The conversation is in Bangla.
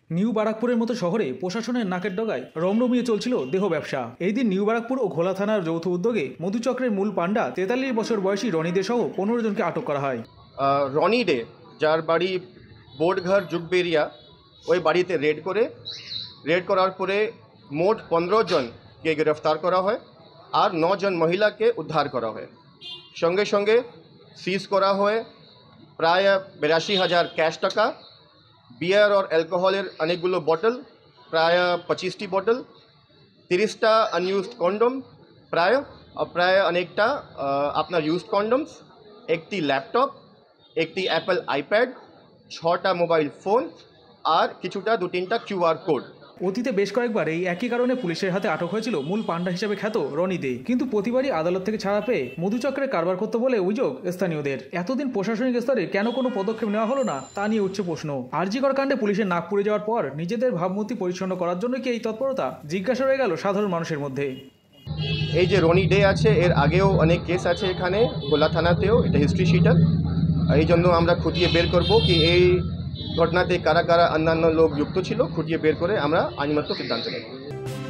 নিউ বারাকপুরের মতো শহরে প্রশাসনের নাকের ডগায় রমরমিয়ে চলছিল দেহ ব্যবসা। এই দিন নিউ বারাকপুর ও ঘোলা থানার যৌথ উদ্যোগে মধুচক্রের মূল পাণ্ডা 43 বছর বয়সী রনি দে সহ 15 জনকে আটক করা হয়। রনি ডে, যার বাড়ি বোর্ডঘর জুগবেরিয়া, ওই বাড়িতে রেড করার পরে মোট 15 জনকে গ্রেফতার করা হয় আর 9 জন মহিলাকে উদ্ধার করা হয়। সঙ্গে সঙ্গে সিজ করা হয় প্রায় 82,000 ক্যাশ টাকা, বিয়ার और অ্যালকোহলের অনেকগুলো বটল, প্রায় 25টি বটল, 30টা আনইউজড কন্ডম, প্রায় অনেকটা আপনার ইউজড কন্ডমস, একটি ল্যাপটপ, একটি অ্যাপল আইপ্যাড, 6টা মোবাইল ফোন আর কিছুটা 2-3টা কিউআর কোড। অতীতে বেশ কয়েকবার এই একই কারণে পুলিশের হাতে আটক হয়েছিল মূল পাণ্ডা হিসেবে খ্যাত রনি দে, কিন্তু প্রতিবারই আদালত থেকে ছাড়া পেয়ে মধুচক্রের কারবার করতে বলে অভিযোগ স্থানীয়দের। এতদিন প্রশাসনিক স্তরে কেন কোনো পদক্ষেপ নেওয়া হলো না তা নিয়ে উঠছে প্রশ্ন। আরজিকর কাণ্ডে পুলিশের নাক পুড়ে যাওয়ার পর নিজেদের ভাবমূর্তি পরিচ্ছন্ন করার জন্য কি এই তৎপরতা, জিজ্ঞাসা রয়ে গেল সাধারণ মানুষের মধ্যে। এই যে রনি ডে আছে, এর আগেও অনেক কেস আছে এখানে গোলা থানাতেও, এটা হিস্ট্রি শিটার। এই জন্য আমরা খুঁটিয়ে বের করব কি এই ঘটনাতে কারা কারা অন্যান্য লোক যুক্ত ছিল, খুঁটিয়ে বের করে আমরা আইনগত সিদ্ধান্ত নেব।